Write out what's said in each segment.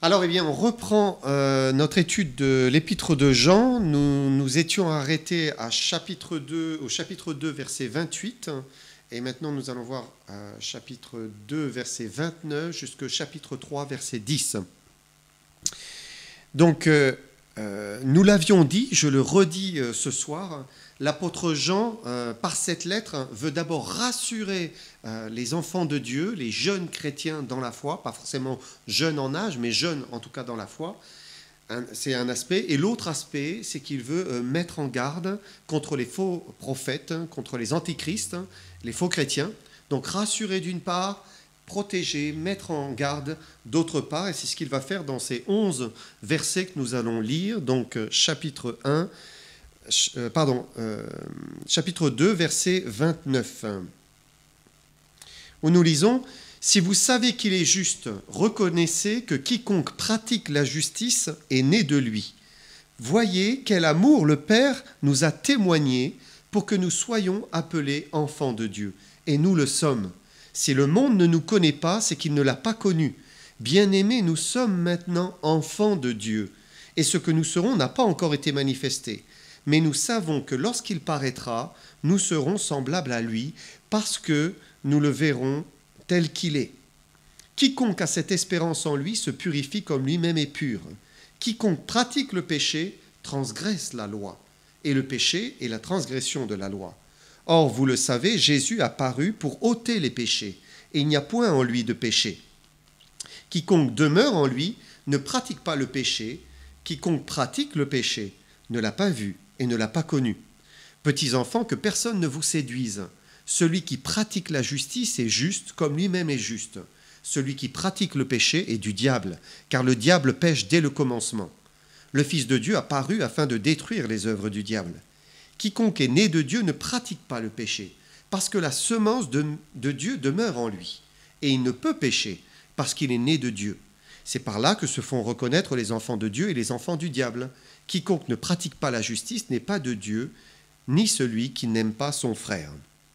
Alors, eh bien, on reprend notre étude de l'épître de Jean. Nous étions arrêtés au chapitre 2, verset 28. Et maintenant, nous allons voir chapitre 2, verset 29, jusqu'au chapitre 3, verset 10. Donc, nous l'avions dit, je le redis ce soir, l'apôtre Jean, par cette lettre, veut d'abord rassurer les enfants de Dieu, les jeunes chrétiens dans la foi, pas forcément jeunes en âge, mais jeunes en tout cas dans la foi. C'est un aspect. Et l'autre aspect, c'est qu'il veut mettre en garde contre les faux prophètes, contre les antichrists, les faux chrétiens. Donc rassurer d'une part, protéger, mettre en garde d'autre part. Et c'est ce qu'il va faire dans ces 11 versets que nous allons lire. Donc chapitre 2, verset 29, où nous lisons « Si vous savez qu'il est juste, reconnaissez que quiconque pratique la justice est né de lui. Voyez quel amour le Père nous a témoigné pour que nous soyons appelés enfants de Dieu. Et nous le sommes. Si le monde ne nous connaît pas, c'est qu'il ne l'a pas connu. Bien-aimés, nous sommes maintenant enfants de Dieu. Et ce que nous serons n'a pas encore été manifesté. Mais nous savons que lorsqu'il paraîtra, nous serons semblables à lui, parce que nous le verrons tel qu'il est. Quiconque a cette espérance en lui se purifie comme lui-même est pur. Quiconque pratique le péché transgresse la loi, et le péché est la transgression de la loi. Or, vous le savez, Jésus a paru pour ôter les péchés, et il n'y a point en lui de péché. Quiconque demeure en lui ne pratique pas le péché, quiconque pratique le péché ne l'a pas vu et ne l'a pas connu. Petits enfants, que personne ne vous séduise. Celui qui pratique la justice est juste comme lui-même est juste. Celui qui pratique le péché est du diable, car le diable pêche dès le commencement. Le Fils de Dieu a paru afin de détruire les œuvres du diable. Quiconque est né de Dieu ne pratique pas le péché, parce que la semence de Dieu demeure en lui, et il ne peut pécher, parce qu'il est né de Dieu. C'est par là que se font reconnaître les enfants de Dieu et les enfants du diable. Quiconque ne pratique pas la justice n'est pas de Dieu, ni celui qui n'aime pas son frère. »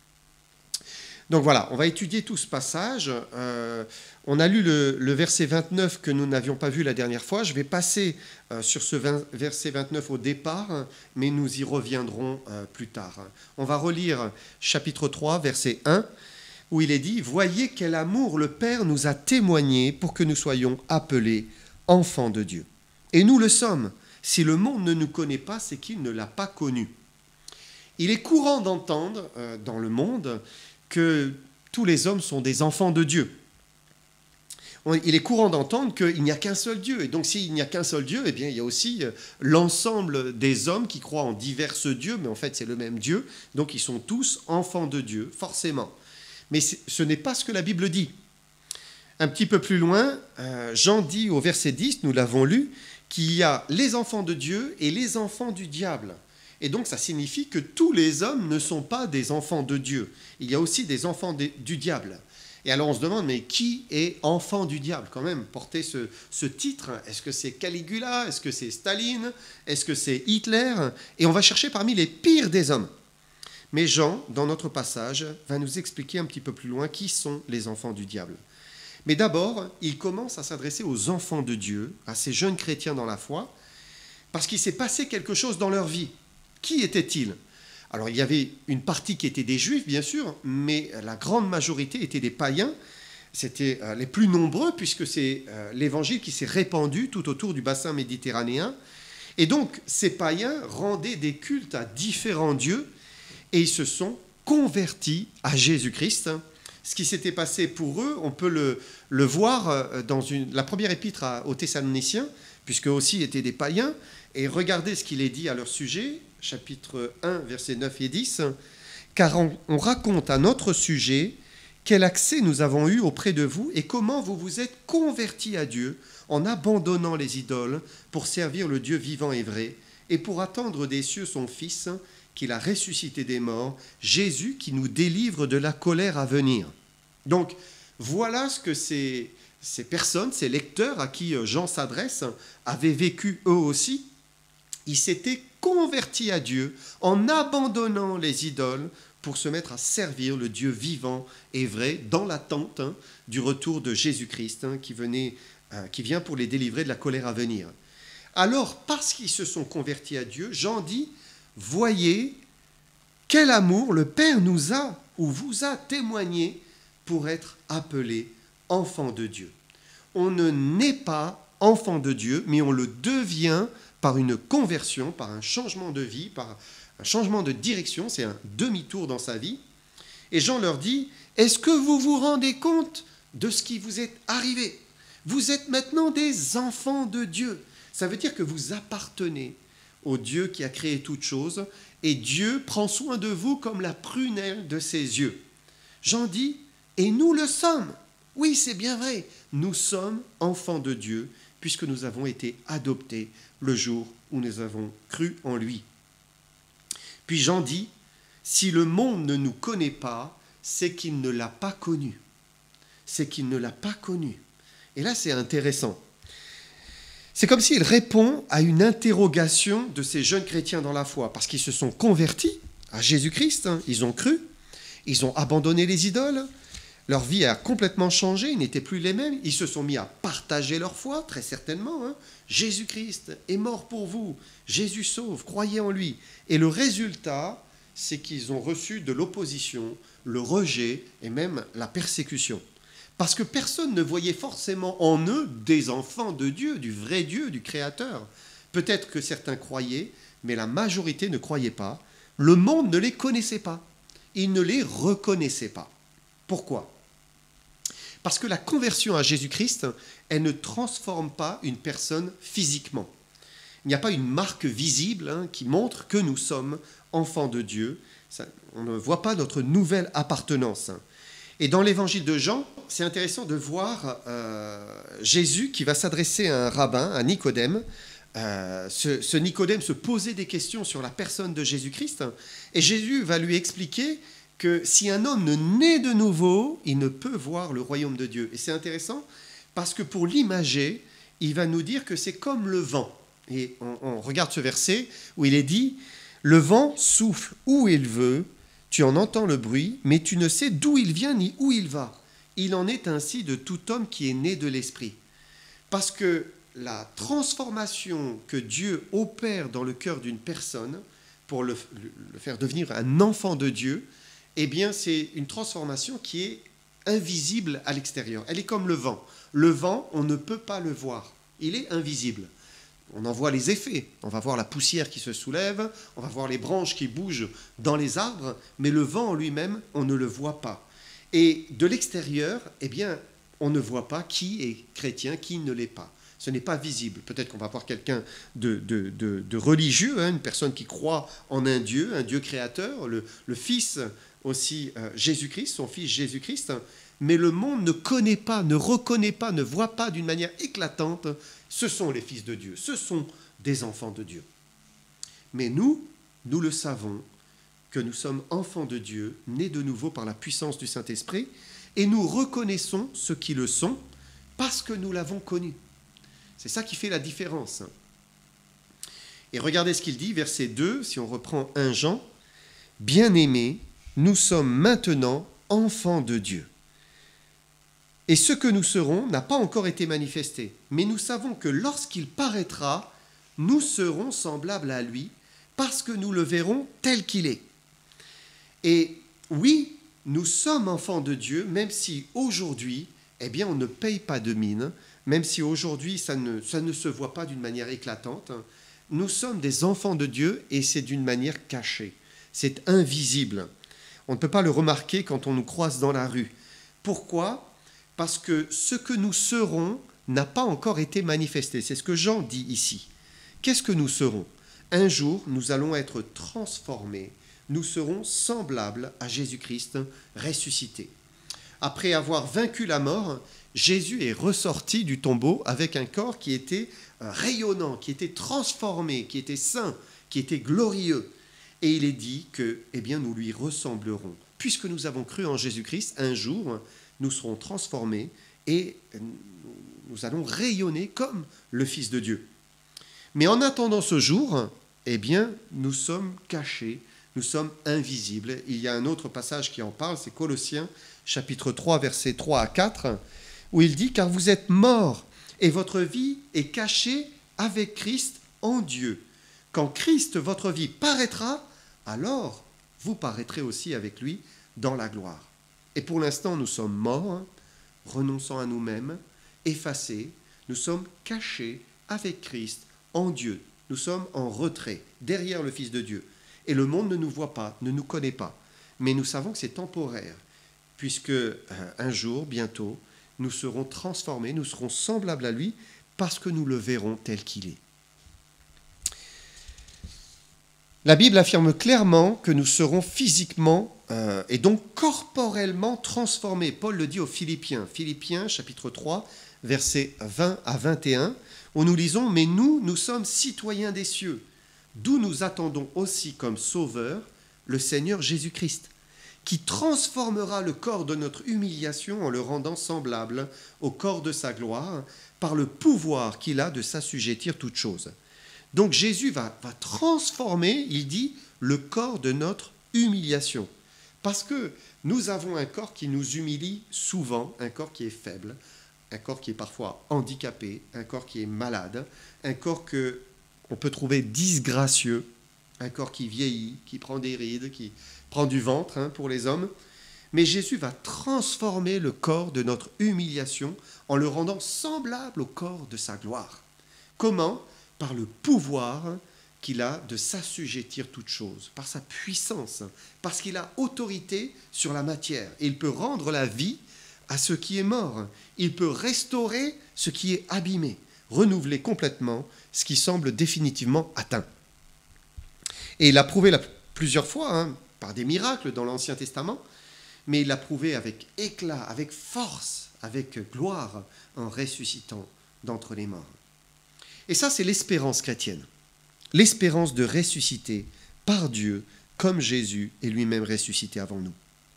Donc voilà, on va étudier tout ce passage. On a lu le verset 29 que nous n'avions pas vu la dernière fois. Je vais passer sur ce verset 29 au départ, mais nous y reviendrons plus tard. On va relire chapitre 3, verset 1, où il est dit « Voyez quel amour le Père nous a témoigné pour que nous soyons appelés enfants de Dieu. Et nous le sommes. Si le monde ne nous connaît pas, c'est qu'il ne l'a pas connu. » Il est courant d'entendre dans le monde que tous les hommes sont des enfants de Dieu. Il est courant d'entendre qu'il n'y a qu'un seul Dieu. Et donc, s'il n'y a qu'un seul Dieu, eh bien, il y a aussi l'ensemble des hommes qui croient en divers dieux, mais en fait, c'est le même Dieu. Donc, ils sont tous enfants de Dieu, forcément. Mais ce n'est pas ce que la Bible dit. Un petit peu plus loin, Jean dit au verset 10, nous l'avons lu, qu'il y a les enfants de Dieu et les enfants du diable. Et donc, ça signifie que tous les hommes ne sont pas des enfants de Dieu. Il y a aussi des enfants du diable. Et alors, on se demande, mais qui est enfant du diable quand même? Porter ce titre, est-ce que c'est Caligula? Est-ce que c'est Staline? Est-ce que c'est Hitler? Et on va chercher parmi les pires des hommes. Mais Jean, dans notre passage, va nous expliquer un petit peu plus loin qui sont les enfants du diable. Mais d'abord, il commence à s'adresser aux enfants de Dieu, à ces jeunes chrétiens dans la foi, parce qu'il s'est passé quelque chose dans leur vie. Qui étaient-ils? Alors, il y avait une partie qui était des Juifs, bien sûr, mais la grande majorité étaient des païens. C'était les plus nombreux, puisque c'est l'évangile qui s'est répandu tout autour du bassin méditerranéen. Et donc, ces païens rendaient des cultes à différents dieux, et ils se sont convertis à Jésus-Christ. Ce qui s'était passé pour eux, on peut le voir dans la première épître aux Thessaloniciens, puisque aussi étaient des païens. Et regardez ce qu'il est dit à leur sujet, chapitre 1, versets 9 et 10. « Car on raconte à notre sujet quel accès nous avons eu auprès de vous et comment vous vous êtes convertis à Dieu en abandonnant les idoles pour servir le Dieu vivant et vrai et pour attendre des cieux son Fils qu'il a ressuscité des morts, Jésus qui nous délivre de la colère à venir. » Donc, voilà ce que ces personnes, ces lecteurs à qui Jean s'adresse, avaient vécu eux aussi. Ils s'étaient convertis à Dieu en abandonnant les idoles pour se mettre à servir le Dieu vivant et vrai dans l'attente du retour de Jésus-Christ qui venait qui vient pour les délivrer de la colère à venir. Alors, parce qu'ils se sont convertis à Dieu, Jean dit, voyez quel amour le Père nous a ou vous a témoigné pour être appelés enfants de Dieu. On ne naît pas enfant de Dieu, mais on le devient par une conversion, par un changement de vie, par un changement de direction, c'est un demi-tour dans sa vie. Et Jean leur dit, est-ce que vous vous rendez compte de ce qui vous est arrivé? Vous êtes maintenant des enfants de Dieu. Ça veut dire que vous appartenez au Dieu qui a créé toutes choses, et Dieu prend soin de vous comme la prunelle de ses yeux. Jean dit, et nous le sommes. Oui, c'est bien vrai, nous sommes enfants de Dieu, puisque nous avons été adoptés le jour où nous avons cru en lui. Puis Jean dit, si le monde ne nous connaît pas, c'est qu'il ne l'a pas connu. C'est qu'il ne l'a pas connu. Et là, c'est intéressant. C'est comme s'il répond à une interrogation de ces jeunes chrétiens dans la foi, parce qu'ils se sont convertis à Jésus-Christ, ils ont cru, ils ont abandonné les idoles, leur vie a complètement changé, ils n'étaient plus les mêmes, ils se sont mis à partager leur foi, très certainement. Jésus-Christ est mort pour vous, Jésus sauve, croyez en lui. Et le résultat, c'est qu'ils ont reçu de l'opposition, le rejet et même la persécution. Parce que personne ne voyait forcément en eux des enfants de Dieu, du vrai Dieu, du Créateur. Peut-être que certains croyaient, mais la majorité ne croyait pas. Le monde ne les connaissait pas. Il ne les reconnaissait pas. Pourquoi ? Parce que la conversion à Jésus-Christ, elle ne transforme pas une personne physiquement. Il n'y a pas une marque visible qui montre que nous sommes enfants de Dieu. On ne voit pas notre nouvelle appartenance. Et dans l'évangile de Jean, c'est intéressant de voir Jésus qui va s'adresser à un rabbin, à Nicodème. Ce Nicodème se posait des questions sur la personne de Jésus-Christ. Et Jésus va lui expliquer que si un homme ne naît de nouveau, il ne peut voir le royaume de Dieu. Et c'est intéressant parce que pour l'imager, il va nous dire que c'est comme le vent. Et on regarde ce verset où il est dit « Le vent souffle où il veut, tu en entends le bruit, mais tu ne sais d'où il vient ni où il va. Il en est ainsi de tout homme qui est né de l'Esprit. » Parce que la transformation que Dieu opère dans le cœur d'une personne pour le faire devenir un enfant de Dieu, eh bien, c'est une transformation qui est invisible à l'extérieur. Elle est comme le vent. Le vent, on ne peut pas le voir. Il est invisible. On en voit les effets. On va voir la poussière qui se soulève, on va voir les branches qui bougent dans les arbres, mais le vent en lui-même, on ne le voit pas. Et de l'extérieur, eh bien, on ne voit pas qui est chrétien, qui ne l'est pas. Ce n'est pas visible. Peut-être qu'on va voir quelqu'un de religieux, une personne qui croit en un Dieu créateur, le Fils aussi Jésus-Christ, son Fils Jésus-Christ, mais le monde ne connaît pas, ne reconnaît pas, ne voit pas d'une manière éclatante, ce sont les fils de Dieu, ce sont des enfants de Dieu. Mais nous le savons, que nous sommes enfants de Dieu, nés de nouveau par la puissance du Saint-Esprit, et nous reconnaissons ceux qui le sont parce que nous l'avons connu. C'est ça qui fait la différence. Et regardez ce qu'il dit, verset 2, si on reprend 1 Jean, « Bien-aimés, nous sommes maintenant enfants de Dieu. Et ce que nous serons n'a pas encore été manifesté, mais nous savons que lorsqu'il paraîtra, nous serons semblables à lui, parce que nous le verrons tel qu'il est. » Et oui, nous sommes enfants de Dieu, même si aujourd'hui, eh bien, on ne paye pas de mine, même si aujourd'hui, ça ne se voit pas d'une manière éclatante. Nous sommes des enfants de Dieu et c'est d'une manière cachée. C'est invisible. On ne peut pas le remarquer quand on nous croise dans la rue. Pourquoi ? Parce que ce que nous serons n'a pas encore été manifesté. C'est ce que Jean dit ici. Qu'est-ce que nous serons ? Un jour, nous allons être transformés. Nous serons semblables à Jésus-Christ ressuscité. Après avoir vaincu la mort, Jésus est ressorti du tombeau avec un corps qui était rayonnant, qui était transformé, qui était saint, qui était glorieux. Et il est dit que, eh bien, nous lui ressemblerons. Puisque nous avons cru en Jésus-Christ, un jour, nous serons transformés et nous allons rayonner comme le Fils de Dieu. Mais en attendant ce jour, eh bien, nous sommes cachés, nous sommes invisibles. Il y a un autre passage qui en parle, c'est Colossiens, chapitre 3, versets 3 à 4, où il dit « Car vous êtes morts, et votre vie est cachée avec Christ en Dieu. Quand Christ, votre vie, paraîtra, alors vous paraîtrez aussi avec lui dans la gloire. Et pour l'instant, nous sommes morts, renonçant à nous-mêmes, effacés, nous sommes cachés avec Christ en Dieu. Nous sommes en retrait, derrière le Fils de Dieu. Et le monde ne nous voit pas, ne nous connaît pas. Mais nous savons que c'est temporaire, puisque un jour, bientôt, nous serons transformés, nous serons semblables à lui, parce que nous le verrons tel qu'il est. La Bible affirme clairement que nous serons physiquement et donc corporellement transformés. Paul le dit aux Philippiens, Philippiens chapitre 3, versets 20 à 21, où nous lisons « Mais nous sommes citoyens des cieux, d'où nous attendons aussi comme sauveur le Seigneur Jésus-Christ, qui transformera le corps de notre humiliation en le rendant semblable au corps de sa gloire, par le pouvoir qu'il a de s'assujettir toutes choses. » Donc Jésus va transformer, il dit, le corps de notre humiliation. Parce que nous avons un corps qui nous humilie souvent, un corps qui est faible, un corps qui est parfois handicapé, un corps qui est malade, un corps qu'on peut trouver disgracieux, un corps qui vieillit, qui prend des rides, qui prend du ventre pour les hommes. Mais Jésus va transformer le corps de notre humiliation en le rendant semblable au corps de sa gloire. Comment ? Par le pouvoir qu'il a de s'assujettir toutes choses, par sa puissance, parce qu'il a autorité sur la matière. Et il peut rendre la vie à ce qui est mort. Il peut restaurer ce qui est abîmé, renouveler complètement ce qui semble définitivement atteint. Et il l'a prouvé plusieurs fois, par des miracles dans l'Ancien Testament, mais il l'a prouvé avec éclat, avec force, avec gloire, en ressuscitant d'entre les morts. Et ça, c'est l'espérance chrétienne. L'espérance de ressusciter par Dieu, comme Jésus est lui-même ressuscité avant nous.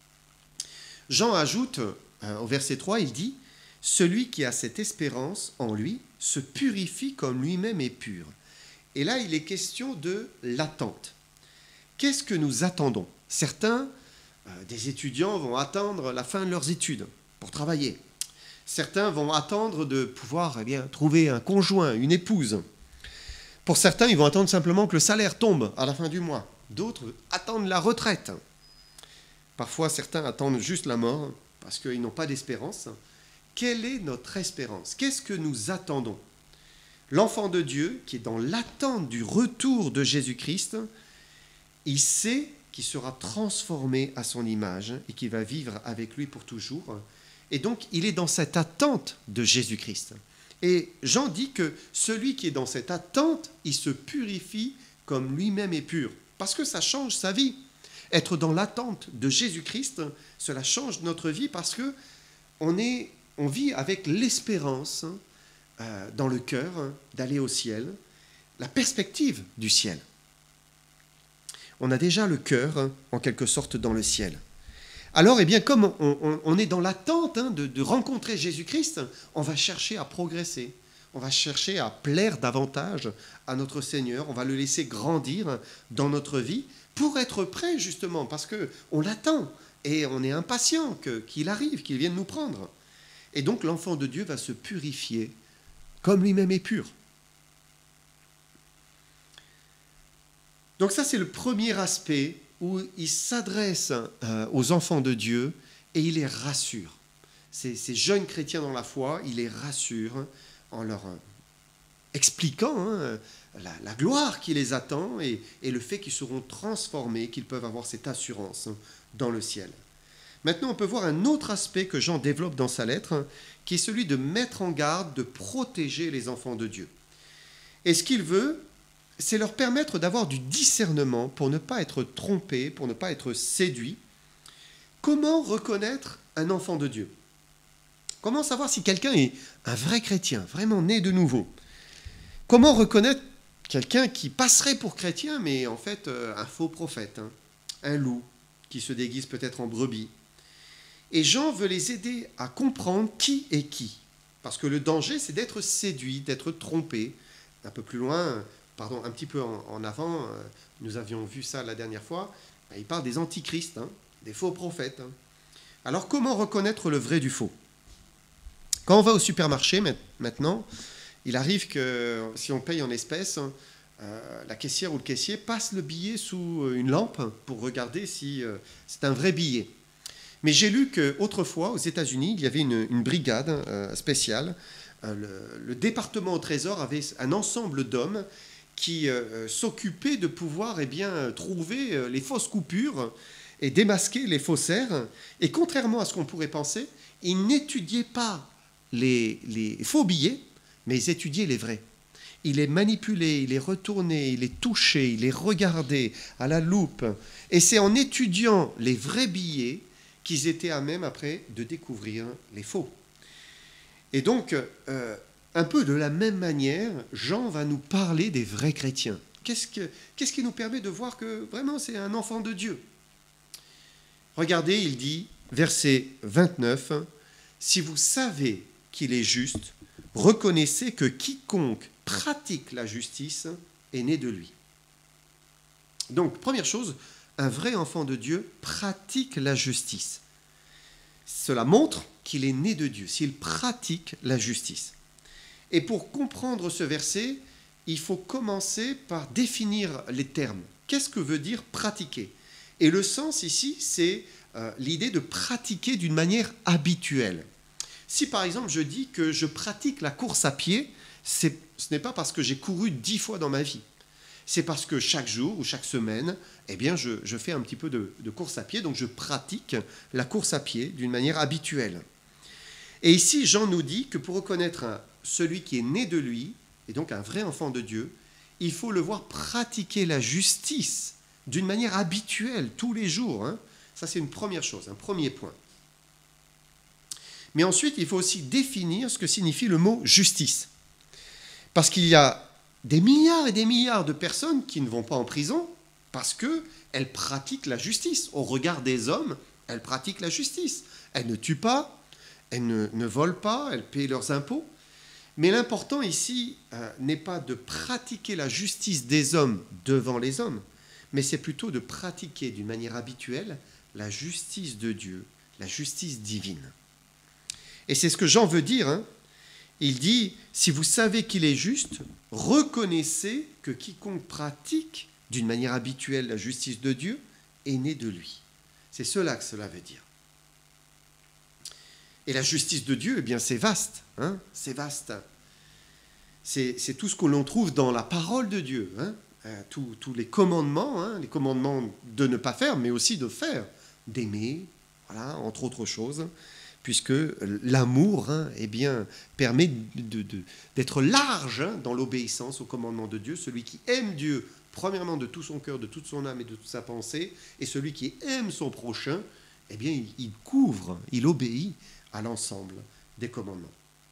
Jean ajoute, au verset 3, il dit « Celui qui a cette espérance en lui se purifie comme lui-même est pur. » Et là, il est question de l'attente. Qu'est-ce que nous attendons ? Certains, des étudiants, vont attendre la fin de leurs études pour travailler. Certains vont attendre de pouvoir trouver un conjoint, une épouse. Pour certains, ils vont attendre simplement que le salaire tombe à la fin du mois. D'autres attendent la retraite. Parfois, certains attendent juste la mort parce qu'ils n'ont pas d'espérance. Quelle est notre espérance ? Qu'est-ce que nous attendons ? L'enfant de Dieu, qui est dans l'attente du retour de Jésus-Christ, il sait qu'il sera transformé à son image et qu'il va vivre avec lui pour toujours. Et donc, il est dans cette attente de Jésus-Christ. Et Jean dit que celui qui est dans cette attente, il se purifie comme lui-même est pur. Parce que ça change sa vie. Être dans l'attente de Jésus-Christ, cela change notre vie parce qu'on vit avec l'espérance dans le cœur d'aller au ciel, la perspective du ciel. On a déjà le cœur, en quelque sorte, dans le ciel. Alors, comme on est dans l'attente de rencontrer Jésus-Christ, on va chercher à progresser, on va chercher à plaire davantage à notre Seigneur, on va le laisser grandir dans notre vie pour être prêt justement, parce qu'on l'attend et on est impatient qu'il arrive, qu'il vienne nous prendre. Et donc l'enfant de Dieu va se purifier comme lui-même est pur. Donc ça, c'est le premier aspect où il s'adresse aux enfants de Dieu et il les rassure. Ces jeunes chrétiens dans la foi, il les rassure en leur expliquant la gloire qui les attend et le fait qu'ils seront transformés, qu'ils peuvent avoir cette assurance dans le ciel. Maintenant, on peut voir un autre aspect que Jean développe dans sa lettre, qui est celui de mettre en garde, de protéger les enfants de Dieu. Et ce qu'il veut, c'est leur permettre d'avoir du discernement pour ne pas être trompés, pour ne pas être séduits. Comment reconnaître un enfant de Dieu ? Comment savoir si quelqu'un est un vrai chrétien, vraiment né de nouveau ? Comment reconnaître quelqu'un qui passerait pour chrétien, mais en fait un faux prophète, un loup qui se déguise peut-être en brebis ? Et Jean veut les aider à comprendre qui est qui. Parce que le danger, c'est d'être séduit, d'être trompé. Un peu plus loin, un petit peu en avant, nous avions vu ça la dernière fois, il parle des antichrists, des faux prophètes. Alors comment reconnaître le vrai du faux ? Quand on va au supermarché maintenant, il arrive que si on paye en espèces, la caissière ou le caissier passe le billet sous une lampe pour regarder si c'est un vrai billet. Mais j'ai lu qu'autrefois, aux États-Unis, il y avait une brigade spéciale. Le département au trésor avait un ensemble d'hommes qui s'occupaient de pouvoir trouver les fausses coupures et démasquer les faussaires. Et contrairement à ce qu'on pourrait penser, ils n'étudiaient pas les faux billets, mais ils étudiaient les vrais. Ils les manipulaient, ils les retournaient, ils les touchaient, ils les regardaient à la loupe. Et c'est en étudiant les vrais billets qu'ils étaient à même après de découvrir les faux. Et donc, un peu de la même manière, Jean va nous parler des vrais chrétiens. Qu'est-ce qui nous permet de voir que vraiment c'est un enfant de Dieu? Regardez, il dit, verset 29, « Si vous savez qu'il est juste, reconnaissez que quiconque pratique la justice est né de lui. » Donc, première chose, un vrai enfant de Dieu pratique la justice. Cela montre qu'il est né de Dieu, s'il pratique la justice. Et pour comprendre ce verset, il faut commencer par définir les termes. Qu'est-ce que veut dire pratiquer? Et le sens ici, c'est l'idée de pratiquer d'une manière habituelle. Si par exemple je dis que je pratique la course à pied, ce n'est pas parce que j'ai couru 10 fois dans ma vie. C'est parce que chaque jour ou chaque semaine, je fais un petit peu de course à pied, donc je pratique la course à pied d'une manière habituelle. Et ici, Jean nous dit que pour reconnaître celui qui est né de lui, et donc un vrai enfant de Dieu, il faut le voir pratiquer la justice d'une manière habituelle, tous les jours. Ça, c'est une première chose, un premier point. Mais ensuite, il faut aussi définir ce que signifie le mot justice. Parce qu'il y a des milliards et des milliards de personnes qui ne vont pas en prison parce qu'elles pratiquent la justice. Au regard des hommes, elles pratiquent la justice. Elles ne tuent pas, elles ne volent pas, elles paient leurs impôts. Mais l'important ici n'est pas de pratiquer la justice des hommes devant les hommes, mais c'est plutôt de pratiquer d'une manière habituelle la justice de Dieu, la justice divine. Et c'est ce que Jean veut dire. Il dit, si vous savez qu'il est juste, reconnaissez que quiconque pratique d'une manière habituelle la justice de Dieu est né de lui. C'est cela que cela veut dire. Et la justice de Dieu, c'est vaste. C'est vaste. C'est tout ce que l'on trouve dans la parole de Dieu. Tous les commandements de ne pas faire, mais aussi de faire, d'aimer, voilà, entre autres choses. Puisque l'amour permet d'être large dans l'obéissance au commandement de Dieu. Celui qui aime Dieu, premièrement de tout son cœur, de toute son âme et de toute sa pensée, et celui qui aime son prochain, il couvre, il obéit à l'ensemble des commandements.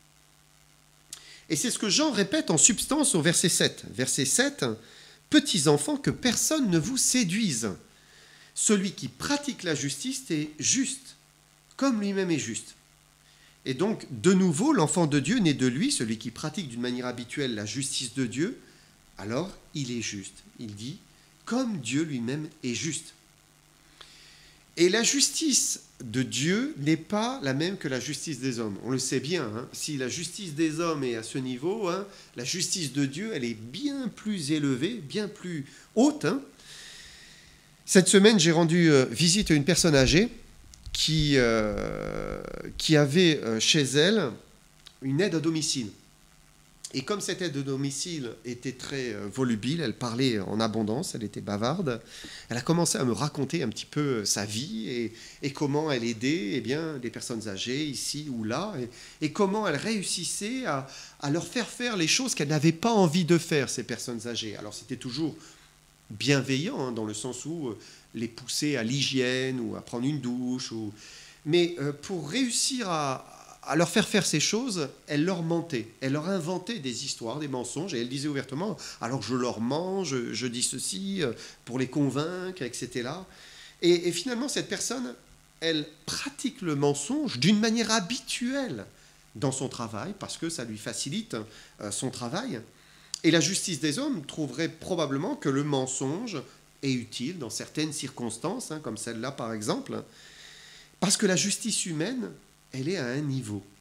Et c'est ce que Jean répète en substance au verset 7. Verset 7, « Petits enfants, que personne ne vous séduise. Celui qui pratique la justice est juste, comme lui-même est juste. » Et donc, de nouveau, l'enfant de Dieu naît de lui, celui qui pratique d'une manière habituelle la justice de Dieu, alors il est juste. Il dit, comme Dieu lui-même est juste. Et la justice de Dieu n'est pas la même que la justice des hommes. On le sait bien, si la justice des hommes est à ce niveau, la justice de Dieu, elle est bien plus élevée, bien plus haute. Cette semaine, j'ai rendu visite à une personne âgée qui avait chez elle une aide à domicile. Et comme cette aide à domicile était très volubile, elle parlait en abondance, elle était bavarde, elle a commencé à me raconter un petit peu sa vie et comment elle aidait les personnes âgées ici ou là, et comment elle réussissait à leur faire les choses qu'elle n'avait pas envie de faire, ces personnes âgées. Alors c'était toujours bienveillant, dans le sens où les pousser à l'hygiène ou à prendre une douche. Mais pour réussir à leur faire ces choses, elle leur mentait. Elle leur inventait des histoires, des mensonges, et elle disait ouvertement, alors je leur mens, je dis ceci pour les convaincre, etc. Et finalement, cette personne, elle pratique le mensonge d'une manière habituelle dans son travail, parce que ça lui facilite son travail. Et la justice des hommes trouverait probablement que le mensonge est utile dans certaines circonstances, comme celle-là par exemple, parce que la justice humaine, elle est à un niveau.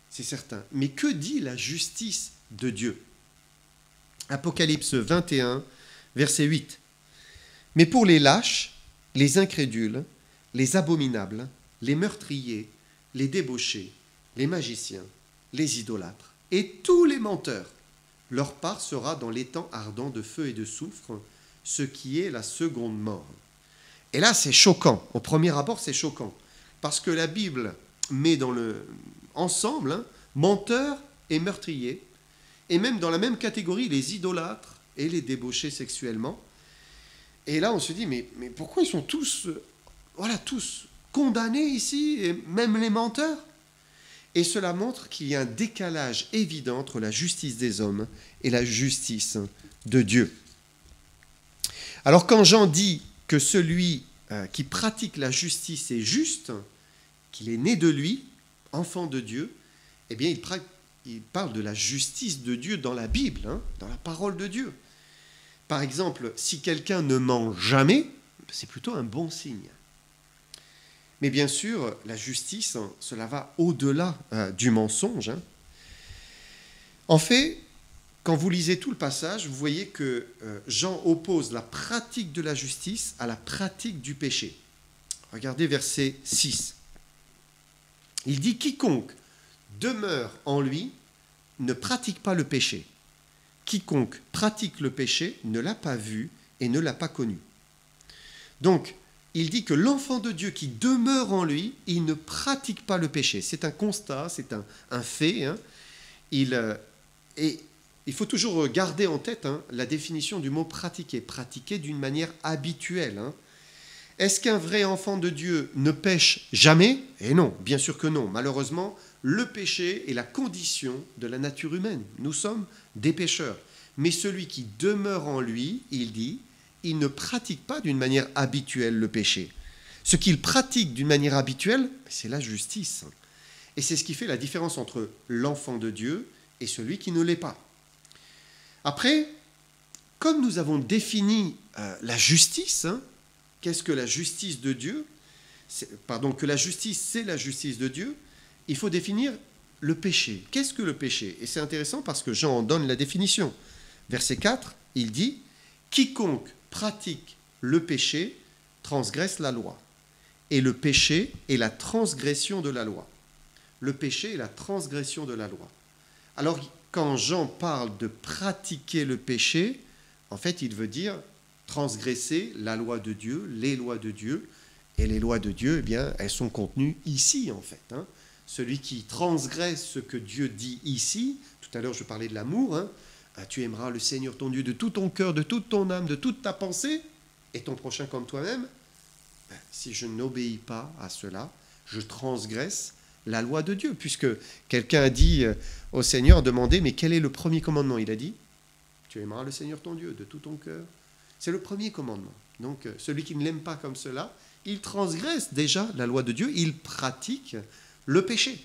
c'est certain. Mais que dit la justice de Dieu? Apocalypse 21, verset 8. Mais pour les lâches, les incrédules, les abominables, les meurtriers, les débauchés, les magiciens, les idolâtres et tous les menteurs, leur part sera dans l'étang ardent de feu et de soufre, ce qui est la seconde mort. Et là, c'est choquant. Au premier abord, c'est choquant. Parce que la Bible met dans le ensemble menteurs et meurtriers, et même dans la même catégorie, les idolâtres et les débauchés sexuellement. Et là, on se dit, mais pourquoi ils sont tous, tous condamnés ici, et même les menteurs? Et cela montre qu'il y a un décalage évident entre la justice des hommes et la justice de Dieu. Alors quand Jean dit que celui qui pratique la justice est juste, qu'il est né de lui, enfant de Dieu, eh bien il parle de la justice de Dieu dans la Bible, dans la parole de Dieu. Par exemple, si quelqu'un ne ment jamais, c'est plutôt un bon signe. Mais bien sûr, la justice, cela va au-delà du mensonge. En fait, quand vous lisez tout le passage, vous voyez que Jean oppose la pratique de la justice à la pratique du péché. Regardez verset 6. Il dit « Quiconque demeure en lui ne pratique pas le péché. Quiconque pratique le péché ne l'a pas vu et ne l'a pas connu. » Donc, il dit que l'enfant de Dieu qui demeure en lui, il ne pratique pas le péché. C'est un constat, c'est un fait. Et il faut toujours garder en tête la définition du mot pratiquer. Pratiquer d'une manière habituelle. Est-ce qu'un vrai enfant de Dieu ne pêche jamais? Eh non, bien sûr que non. Malheureusement, le péché est la condition de la nature humaine. Nous sommes des pécheurs. Mais celui qui demeure en lui, il dit, il ne pratique pas d'une manière habituelle le péché. Ce qu'il pratique d'une manière habituelle, c'est la justice. Et c'est ce qui fait la différence entre l'enfant de Dieu et celui qui ne l'est pas. Après, comme nous avons défini la justice, qu'est-ce que la justice de Dieu? Que la justice, c'est la justice de Dieu, il faut définir le péché. Qu'est-ce que le péché? Et c'est intéressant parce que Jean en donne la définition. Verset 4, il dit « Quiconque pratique le péché transgresse la loi. Et le péché est la transgression de la loi. » Le péché est la transgression de la loi. Alors, quand Jean parle de pratiquer le péché, en fait, il veut dire transgresser la loi de Dieu, les lois de Dieu. Et les lois de Dieu, eh bien, elles sont contenues ici, en fait. Celui qui transgresse ce que Dieu dit ici, tout à l'heure je parlais de l'amour, tu aimeras le Seigneur ton Dieu de tout ton cœur, de toute ton âme, de toute ta pensée, et ton prochain comme toi-même. Si je n'obéis pas à cela, je transgresse la loi de Dieu. Puisque quelqu'un a dit au Seigneur, demandé, mais quel est le premier commandement? Il a dit, tu aimeras le Seigneur ton Dieu de tout ton cœur. C'est le premier commandement. Donc celui qui ne l'aime pas comme cela, il transgresse déjà la loi de Dieu, il pratique le péché.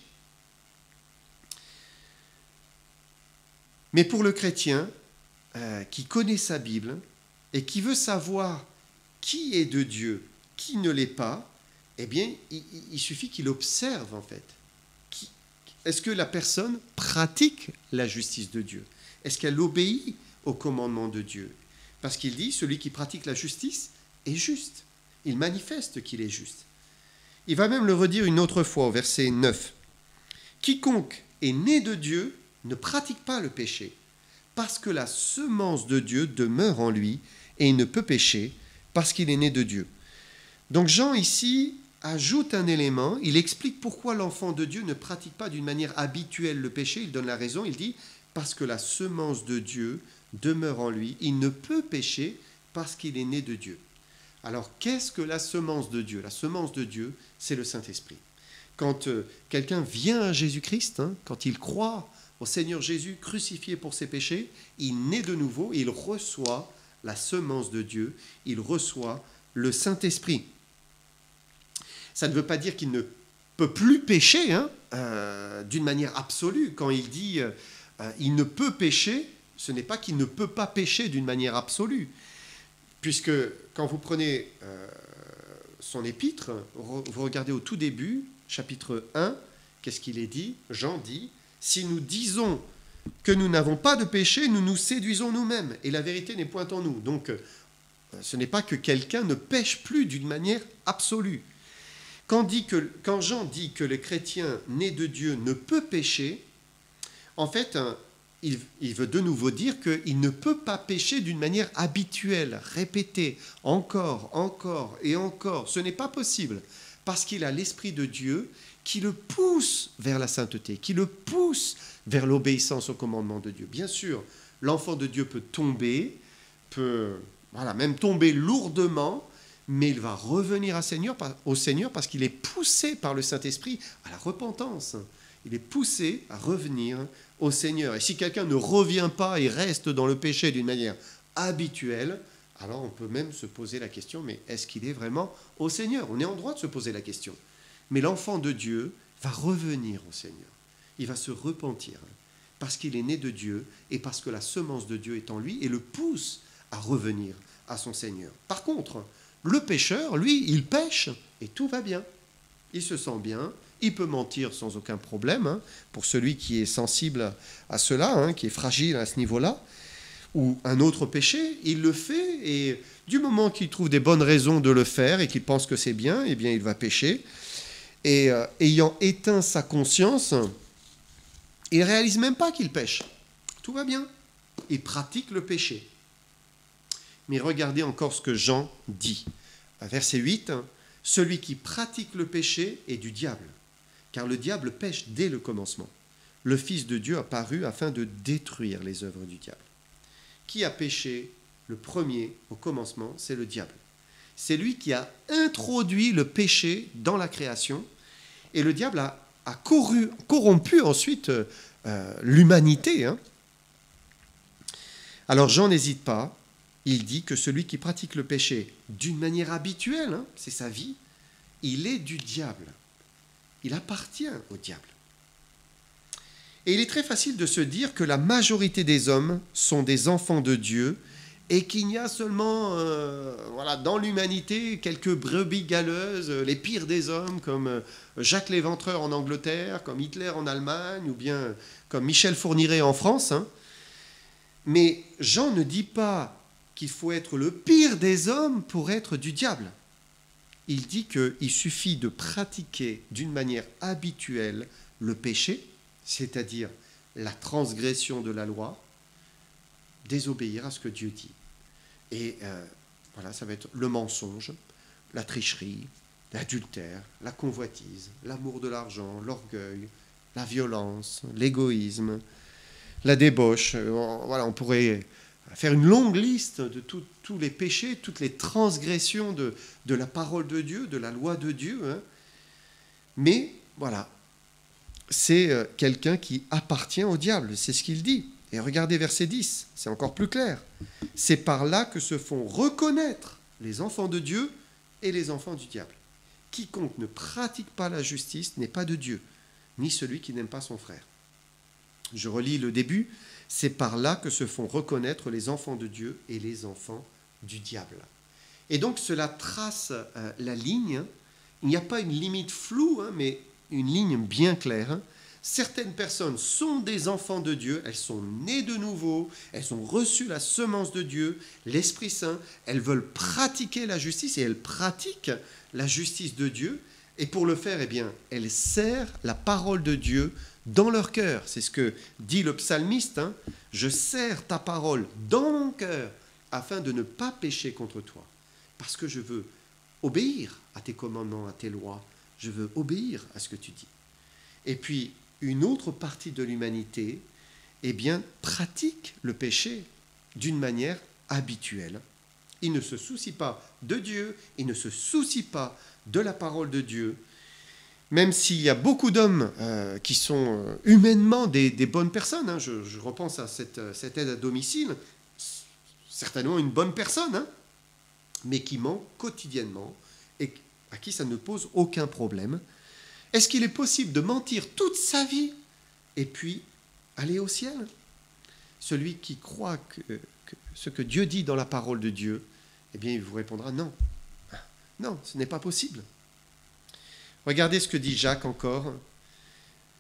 Mais pour le chrétien qui connaît sa Bible et qui veut savoir qui est de Dieu, qui ne l'est pas, eh bien, il suffit qu'il observe en fait. Est-ce que la personne pratique la justice de Dieu? Est-ce qu'elle obéit au commandement de Dieu? Parce qu'il dit, celui qui pratique la justice est juste. Il manifeste qu'il est juste. Il va même le redire une autre fois au verset 9. Quiconque est né de Dieu ne pratique pas le péché, parce que la semence de Dieu demeure en lui, et il ne peut pécher, parce qu'il est né de Dieu. Donc Jean ici ajoute un élément, il explique pourquoi l'enfant de Dieu ne pratique pas d'une manière habituelle le péché, il donne la raison, il dit, parce que la semence de Dieu demeure en lui, il ne peut pécher parce qu'il est né de Dieu. Alors qu'est-ce que la semence de Dieu? La semence de Dieu, c'est le Saint-Esprit. Quand quelqu'un vient à Jésus-Christ, quand il croit au Seigneur Jésus crucifié pour ses péchés, il naît de nouveau, il reçoit la semence de Dieu, il reçoit le Saint-Esprit. Ça ne veut pas dire qu'il ne peut plus pécher d'une manière absolue. Quand il dit il ne peut pécher, ce n'est pas qu'il ne peut pas pécher d'une manière absolue. Puisque quand vous prenez son épître, vous regardez au tout début, chapitre 1, qu'est-ce qu'il est dit? Jean dit, si nous disons que nous n'avons pas de péché, nous nous séduisons nous-mêmes, et la vérité n'est point en nous. Donc, ce n'est pas que quelqu'un ne pêche plus d'une manière absolue. Quand Jean dit que le chrétien né de Dieu ne peut pécher, en fait, il veut de nouveau dire qu'il ne peut pas pécher d'une manière habituelle, répétée, encore et encore. Ce n'est pas possible, parce qu'il a l'Esprit de Dieu qui le pousse vers la sainteté, qui le pousse vers l'obéissance au commandement de Dieu. Bien sûr, l'enfant de Dieu peut tomber, même tomber lourdement, mais il va revenir au Seigneur parce qu'il est poussé par le Saint-Esprit à la repentance. Il est poussé à revenir au Seigneur. Et si quelqu'un ne revient pas et reste dans le péché d'une manière habituelle, alors on peut même se poser la question, mais est-ce qu'il est vraiment au Seigneur? On est en droit de se poser la question. Mais l'enfant de Dieu va revenir au Seigneur. Il va se repentir parce qu'il est né de Dieu et parce que la semence de Dieu est en lui et le pousse à revenir à son Seigneur. Par contre, le pécheur, lui, il pêche et tout va bien. Il se sent bien, il peut mentir sans aucun problème, pour celui qui est sensible à cela, qui est fragile à ce niveau-là, ou un autre péché, il le fait et du moment qu'il trouve des bonnes raisons de le faire et qu'il pense que c'est bien, eh bien il va pécher. Et ayant éteint sa conscience, il ne réalise même pas qu'il pêche. Tout va bien. Il pratique le péché. Mais regardez encore ce que Jean dit. Verset 8, « Celui qui pratique le péché est du diable, car le diable pêche dès le commencement. Le Fils de Dieu a paru afin de détruire les œuvres du diable. » Qui a péché le premier au commencement? C'est le diable. C'est lui qui a introduit le péché dans la création, et le diable a corrompu ensuite l'humanité. Alors Jean n'hésite pas. Il dit que celui qui pratique le péché d'une manière habituelle, c'est sa vie, il est du diable. Il appartient au diable. Et il est très facile de se dire que la majorité des hommes sont des enfants de Dieu et qu'il y a seulement dans l'humanité quelques brebis galeuses, les pires des hommes, comme Jacques l'Éventreur en Angleterre, comme Hitler en Allemagne, ou bien comme Michel Fourniret en France. Mais Jean ne dit pas qu'il faut être le pire des hommes pour être du diable. Il dit qu'il suffit de pratiquer d'une manière habituelle le péché, c'est-à-dire la transgression de la loi, désobéir à ce que Dieu dit. Et ça va être le mensonge, la tricherie, l'adultère, la convoitise, l'amour de l'argent, l'orgueil, la violence, l'égoïsme, la débauche. On pourrait faire une longue liste de tous les péchés, toutes les transgressions de la parole de Dieu, de la loi de Dieu. Mais c'est quelqu'un qui appartient au diable, c'est ce qu'il dit. Et regardez verset 10, c'est encore plus clair. C'est par là que se font reconnaître les enfants de Dieu et les enfants du diable. Quiconque ne pratique pas la justice n'est pas de Dieu, ni celui qui n'aime pas son frère. Je relis le début. C'est par là que se font reconnaître les enfants de Dieu et les enfants du diable. Et donc cela trace la ligne. Il n'y a pas une limite floue, mais une ligne bien claire. Certaines personnes sont des enfants de Dieu, elles sont nées de nouveau, elles ont reçu la semence de Dieu, l'Esprit Saint, elles veulent pratiquer la justice et elles pratiquent la justice de Dieu. Et pour le faire, elles serrent la parole de Dieu dans leur cœur. C'est ce que dit le psalmiste. Je serre ta parole dans mon cœur afin de ne pas pécher contre toi. Parce que je veux obéir à tes commandements, à tes lois. Je veux obéir à ce que tu dis. Et puis, une autre partie de l'humanité, pratique le péché d'une manière habituelle. Il ne se soucie pas de Dieu, il ne se soucie pas de la parole de Dieu. Même s'il y a beaucoup d'hommes qui sont humainement des bonnes personnes, je repense à cette aide à domicile, certainement une bonne personne, mais qui ment quotidiennement et à qui ça ne pose aucun problème. Est-ce qu'il est possible de mentir toute sa vie et puis aller au ciel? Celui qui croit que ce que Dieu dit dans la parole de Dieu, il vous répondra non. Non, ce n'est pas possible. Regardez ce que dit Jacques encore.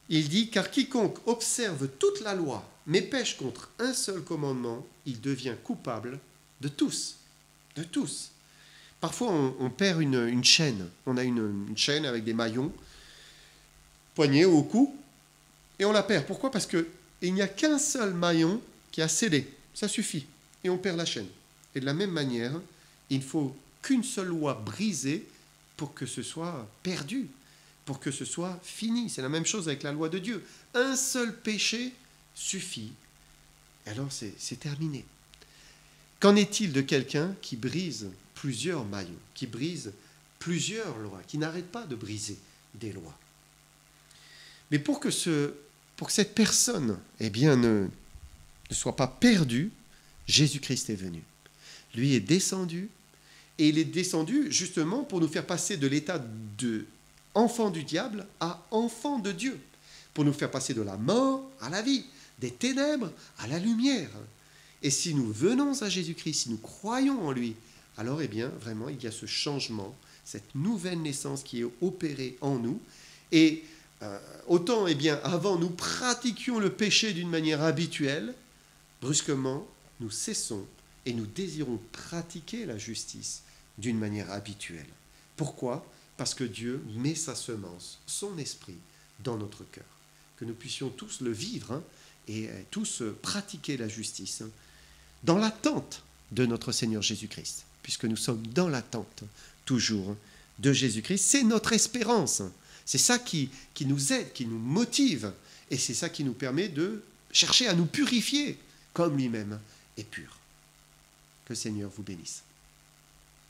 Il dit, car quiconque observe toute la loi, mais pêche contre un seul commandement, il devient coupable de tous. De tous. Parfois, on perd une chaîne. On a une chaîne avec des maillons, poignée au cou, et on la perd. Pourquoi? Parce qu'il n'y a qu'un seul maillon qui a scellé. Ça suffit. Et on perd la chaîne. Et de la même manière, il ne faut qu'une seule loi brisée pour que ce soit perdu, pour que ce soit fini. C'est la même chose avec la loi de Dieu. Un seul péché suffit. Et alors c'est terminé. Qu'en est-il de quelqu'un qui brise plusieurs maillons, qui brise plusieurs lois, qui n'arrête pas de briser des lois? Mais pour que cette personne ne soit pas perdue, Jésus-Christ est venu. Lui est descendu, et il est descendu justement pour nous faire passer de l'état d'enfant du diable à enfant de Dieu, pour nous faire passer de la mort à la vie, des ténèbres à la lumière. Et si nous venons à Jésus-Christ, si nous croyons en lui, alors vraiment il y a ce changement, cette nouvelle naissance qui est opérée en nous. Et autant avant nous pratiquions le péché d'une manière habituelle, brusquement nous cessons et nous désirons pratiquer la justice d'une manière habituelle. Pourquoi? Parce que Dieu met sa semence, son esprit, dans notre cœur. Que nous puissions tous le vivre et tous pratiquer la justice dans l'attente de notre Seigneur Jésus-Christ, puisque nous sommes dans l'attente toujours de Jésus-Christ. C'est notre espérance. C'est ça qui nous aide, qui nous motive, et c'est ça qui nous permet de chercher à nous purifier comme lui-même est pur. Que le Seigneur vous bénisse.